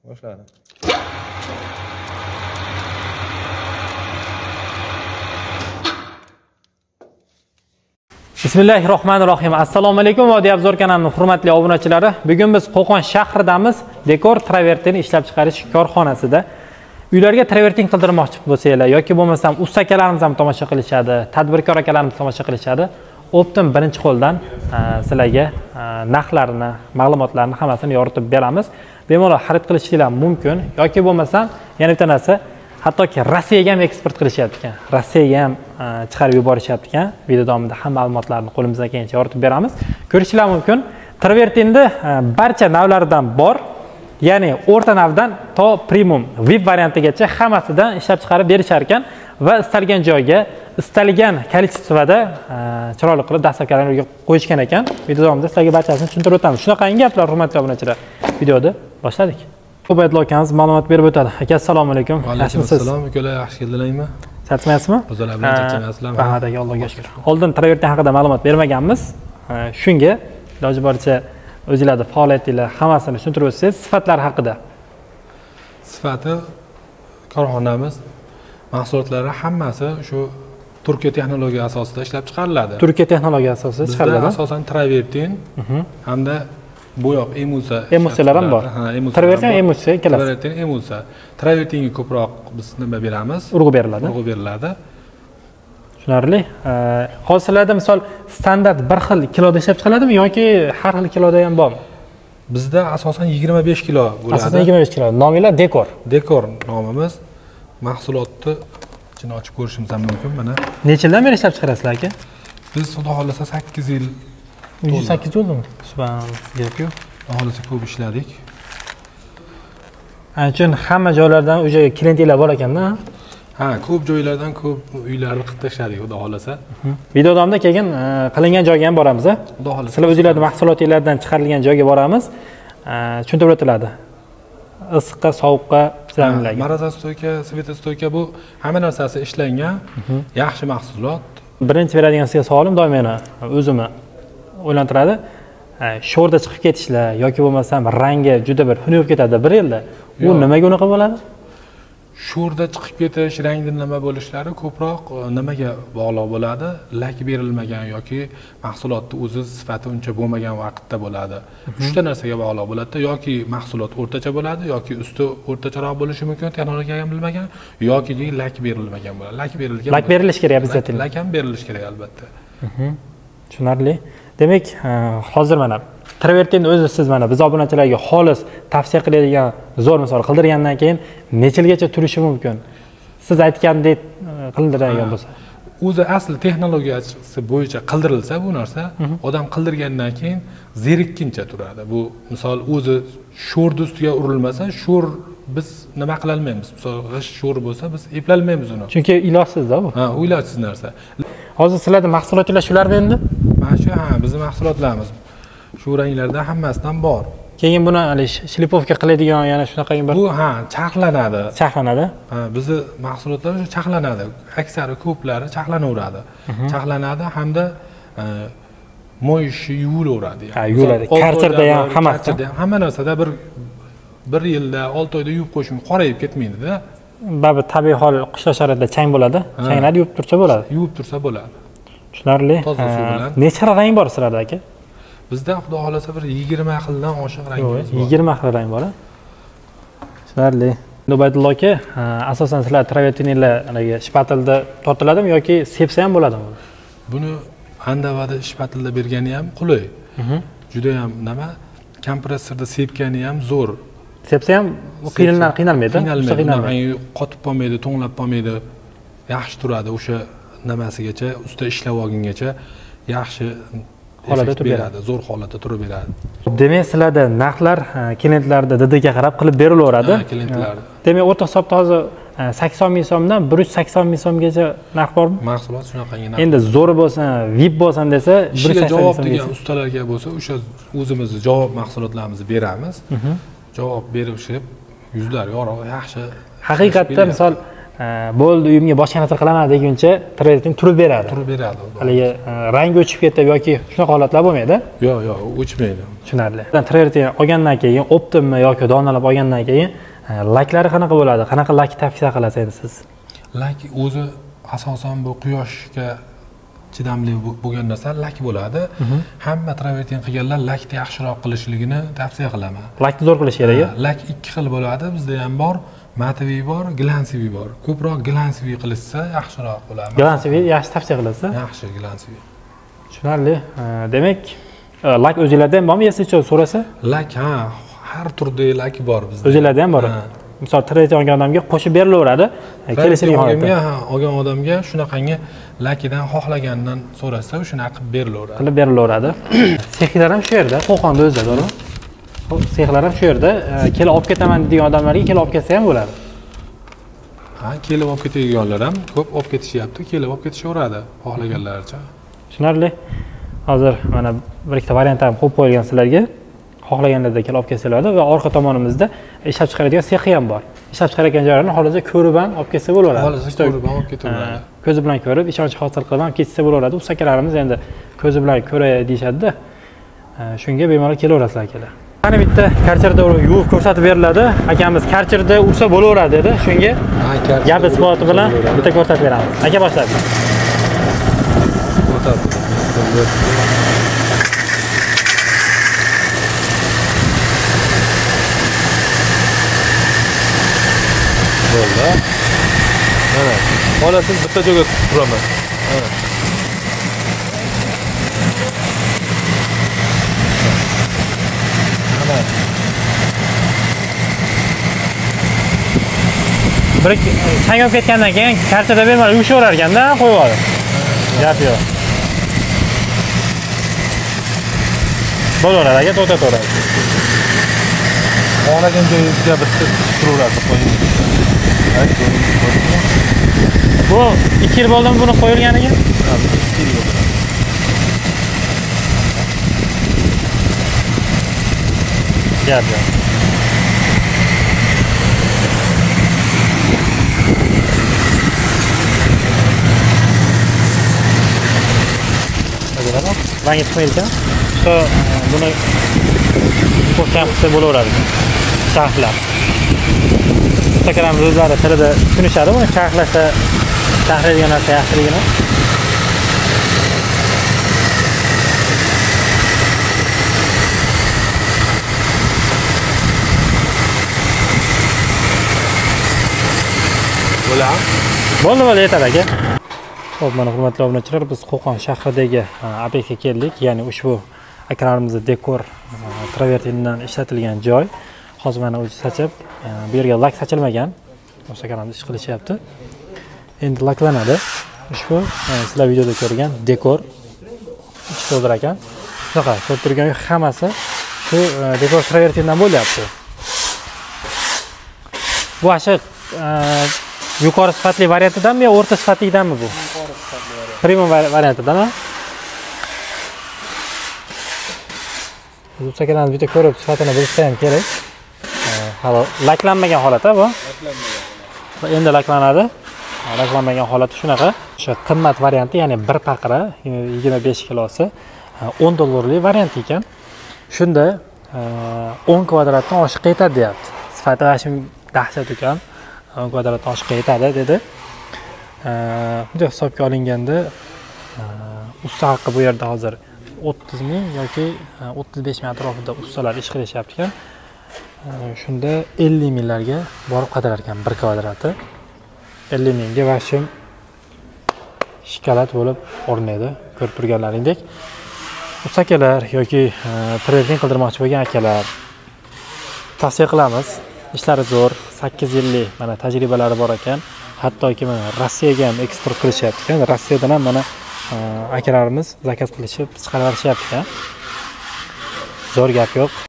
Boshladim. Bismillahirrohmanirrohim. Assalomu alaykum Vodiy Obzor kanalining hurmatli obunachilari. Bugun biz Qo'qon shahridamiz. Dekor travertin ishlab chiqarish korxonasida. Uylarga travertin qildirmoqchi bo'lsanglar yoki bo'lmasam usta akalarimiz ham tomosha qilishadi, tadbirkor akalarimiz tomosha qilishadi. Optim birinchi qo'ldan sizlarga narxlarini, ma'lumotlarini hammasini yoritib beramiz. Bemalol xarid qilishingiz mumkin yoki bo'lmasam yana bitta narsa, hattoki Rossiyaga ham eksport qilishyapti ekan. Rossiyaga ham chiqarib yuborishyapti ekan. Video davomida hamma ma'lumotlarni qo'limizdan kelgancha yoritib beramiz. Ko'rishingiz mumkin. Travertinni barcha navlaridan bor. Ya'ni o'rta navdan to premium VIP variantigacha hammasidan ishlab chiqarib berishar ekan va istalgan joyga, istalgan kolичествоda chiroyli qilib dastavkalarni qo'yishgan ekan. Video davomida sizlarga barchasini tushuntirib o'tamiz. Shunaqangi gaplar, hurmatli obunachilar. Videoni boshladik. Ubaydullo akamiz ma'lumot berib o'tadi. Aka, assalomu alaykum. Yaxshimisiz? Assalom, ukalar, yaxshi keldilarmi? Charchamayapsizmi? O'zinglar bilan charchamayapsizlarmi? Rahmat aka, Allohga shukr. Oldin travertin haqida ma'lumot bermaganmiz. Shunga iloji boricha o'zingizlarning faoliyatingiz hammasini tushuntirib o'tsangiz, sifatlari haqida. Sifati korxonamiz mahsulotlari hammasi shu Turkiya texnologiya asosida ishlab chiqariladi. Turkiya texnologiya asosida chiqariladi. Bizda asosan travertin hamda bo'yoq emulsiya. Emulsiyalar ham bor. Travertin, emulsiya ikkalasi. Travertin, emulsiya. Travertinga ko'proq biz nima beramiz? Urg'u beriladi. Urg'u beriladi. Tushunarli. Hozirlarda misol standart bir xil kiloda ishlab chiqiladimi yoki har xil kiloda ham bormi? Bizda asosan 25 kilo bo'ladi. Asosan 25 kilo. Nominglar Dekor. Dekor nomimiz. Mahsulotni ichini ochib ko'rishimiz ham mumkin. Mana. Necha yildan beri ishlab chiqarasizlar aka? Biz xudo xolasa 8 yil. 8 bo'ldimi? Subhanalloh, gap yo'q. Xudo xolasa ko'p ishladik. Ana uchun hamma joylardan o'sha klientlar bor ekanda. Ha, ko'p joylardan ko'p uylarni qilib tashladik, xudo xolasa. Video davomida keyin qilingan joyga ham boramiz, a? Xudo xolasa. Sizlar o'zingizlarning mahsulotinglardan chiqarilgan joyga boramiz. Tushuntirib o'tiladi. Issiqqa, sovuqqa chidamlilarga. Morozostoyka, svetostoyka bu hamma narsasi ishlangan, yaxshi mahsulot. Birinchi beradigan sizga savolim doim meni o'zimni o'ylantiradi. Sho'rda chiqib ketishlar yoki bo'lmasam rangi juda bir xunuk bo'lib ketadi bir yilda. U nimaga unaqa bo'ladi? Sho'rda chiqib ketish, rangda nima bo'lishlari ko'proq nimaga bog'liq bo'ladi? Lak berilmagan yoki mahsulotning o'zi sifati uncha bo'lmagan vaqtda bo'ladi. Uchta narsaga bog'liq bo'ladi. Yoki mahsulot o'rtacha bo'ladi, yoki usti o'rtacharoq bo'lishi mumkin, texnologiya ham bilmagan, yoki lak berilmagan bo'ladi. Lak berilgan. Lak berilishi kerak обязательно. Lak ham berilishi kerak albatta. Tushunarli. Demak, hozir mana travertinni o'zi siz mana biz obunachilarga xolis tavsiya qiladigan zo'r misol qildirgandan keyin necha yilgacha turishi mumkin? Siz aytgandek qildiradigan bo'lsa. O'zi asl texnologiyasi bo'yicha qildirilsa bu narsa, odam qildirgandan keyin zerikkincha turadi. Bu misol o'zi sho'rni ustiga urilmasa, sho'r biz nima qila olmaymiz. Misol g'isht sho'r bo'lsa, biz eplolmaymiz uni. Chunki ilojsizda bu. Ha, ilojsiz narsa. Hozir sizlarning mahsulotlar shularmi endi? Mana shu bizning mahsulotlarimiz. Shu ranglarda hammasidan bor. Keyin buni shlipovka qiladigan yana shunaqangi bir bu chaqlanadi. Chaqlanadi. Ha, bizning mahsulotlar chaqlanadi. Aksari ko'plari chaqlanaveradi. Chaqlanadi hamda moyishi yuvilaveradi. Ha, yuviladi. Karterda ham hammasida. Hamma narsada bir yilda 6 oyda yuvib qo'yishim qorayib ketmaydi-da. Babi tabiiy hol qishloq sharoitida chang bo'ladi. Changlar yuvib tursa bo'ladi. Yuvib tursa bo'ladi. Tushunarli. Toza suv bilan. Necha rang bor sizlarda aka? Bizda xudo xolasa bir 20 xildan oshiq rangimiz bor. 20 xil rang bor. Tushunarli. Ubaydullo aka, asosan sizlar travertinlarga shpatilda tortiladimi yoki sepsa ham bo'ladimi? Buni andavada shpatilda bergani ham qulay. Juda ham nima? Kompressorda sepgani ham zo'r. Sepsa ham qiynalmaydi. Qiynalmaydi. Qotib qolmaydi, to'nglab qolmaydi. Yaxshi turadi o'sha nimasigacha, usta ishlab olgungacha yaxshi holatda turib beradi, zo'r holatda turib beradi. Demak, sizlarda narxlar klientlarda DDga qarab qilib berilaveradi. Klientlar. Demak, o'rta hisobda hozir 80 ming so'mdan 180 ming so'mgacha narx bormi? Mahsulot shunaqangi narx. Endi zo'r bo'lsin, VIP bo'lsin desa, 180 javob degan ustalarga bo'lsa, o'sha o'zimizni javob mahsulotlarimizni beramiz. Javob berishib, yuzlari yorug', yaxshi. Haqiqatda misol bo'ldi uyimga boshqa narsa qilaman deguncha travertin turib beradi. Turib beradi. Haligi rangi o'chib ketib yoki shunaqa holatlar bo'lmaydi? Yo'q, o'chmaydi. Tushunarli. Travertin olgandan keyin, optimmi yoki donalab olgandan keyin laklari qanaqa bo'ladi? Qanaqa lak tavsiya qilasiz endi siz? Lak o'zi asosan bu quyoshga chidamli bo'lgan narsa lak bo'ladi. Hamma travertin qilganlar lakni yaxshiroq qilishligini tavsiya qilaman. Lakni zo'r qilish kerak. Lak ikki xil bo'ladi. Bizda ham bor, matoviy bor, glansiviy bor. Ko'proq glansiviy qilishsa yaxshiroq bo'ladi. Glansiviy yaxshi tavsiya qilasiz? Yaxshi glansiviy. Tushunarli. Demak, lak o'zingizlarda ham bormi, yesicha so'rasa? Lak har turli lak bor bizda. O'zingizlarda ham bor. Misol travertin olgan odamga qo'shib berilaveradi. Kelishilgan holatda. Olgan odamga shunaqangi lakidan xohlagandan so'rasa, shunaqa qilib berilaveradi. Qilib berilaveradi. Sexlar ham shu yerda, Qo'qonda o'zida, to'g'ri? Sexlar ham shu yerda. Kelib olib ketaman degan odamlarga kelib olib ketsa ham bo'ladi. Kelib olib ketadiganlar ham ko'p olib ketishyapti, kelib olib ketishaveradi xohlaganlaricha. Tushunarli. Hozir mana bir ikkita variant ham qo'yib qo'yilgan sizlarga. Xohlaganlarda kelib olib kelsalar va orqa tomonimizda ishlab chiqaradigan sexi ham bor. Ishlab chiqaradigan joylarni xohlasa ko'rib ham olib kelsa bo'laveradi. Xohlasa ko'rib ham olib ketaveradi. Ko'zi bilan ko'rib, ishonch hosil qilib ham ketsa bo'laveradi. Usakalarimiz endi ko'zi bilan ko'ray deyishadi-da. Shunga bemalol kelaverasizlar akalar. Qani bitta karcherda yuvib ko'rsatib beriladi. Akamiz karcherda ursa bo'laveradi dedi. Shunga gap isboti bilan bitta ko'rsatib beramiz. Aka boshladi. Bo'ldi. Mana, xolasiz bitta joyga turaman. Mana. Mana. Bir chang olib ketgandan keyin kartada bemalol yuvishaverar ekanda, qo'yib olib. Gap yo'q. Bo'laveradi aka, to'xtataveradi. Xohlagan joyingizga bitta turaveradi, qo'ying. Bu 2 yil bo'ldimi buni qo'yilganiga? 2 yil bo'ldi. Gap yo'q. Rangi chiqmaydi ekan. Buni ko'rsam qilsa bo'laveradi. Charxlab. Ustakalarimiz o'zlari tilida tushunishadi, buni charxlashda charxlaydigan narsa yaxshiligini. Bo'ldi, yetadi aka. Xo'p, mana hurmatli obunachilar, biz Qo'qon shahridagi obyektga keldik. Ya'ni ushbu akalarimizning dekor travertindan ishlatilgan joy. Hozir mana o'zi sachib, bu yerga lak sachilmagan. Akalarimiz ish qilishyapti. Endi laklanadi. Ushbu sizlar videoda ko'rgan dekor ichki to'ldir ekan. Shunaqa ko'rib turgan hammasi shu dekor travertindan bo'lyapti. Bu ashiq yuqori sifatli variantidanmi yo o'rta sifatlidanmi bu? Yuqori sifatli variant. Premium variantidanmi? Bu sakalarni bitta ko'rib sifatini bilishsa ham kerak. Hali laklanmagan holati bu. Laklanmagan. Endi laklanadi. Laklanmagan holati shunaqa. O'sha qimmat varianti, ya'ni bir paqira 25 kilosi $10 variant ekan. Shunda 10 kvadratdan oshiqqa yetadi deyapti. Sifati hashim dahshat ekan. 10 kvadratdan oshiqqa yetadi dedi. Bunday hisobga olinganda usta haqqi bu yerda hozir 30 ming yoki 35 ming atrofida ustalar ish qilishyapti ekan. Shunda 50 minglarga borib qadarar ekan 1 kvadrati. 50 mingga vashim shikolat bo'lib o'rnaydi, ko'rib turganlaringdek. Ustakalar yoki travertin qildirmoqchi bo'lgan akalar tavsiya qilamiz. Ishlari zo'r, 8 yillik mana tajribalari bor ekan. Hattoki mana Rossiyaga ham eksport qilishyapti ekan. Rossiyadan ham mana akalarimiz zakaz qilishib chiqarib berishyapti ekan. Zo'r gap yo'q.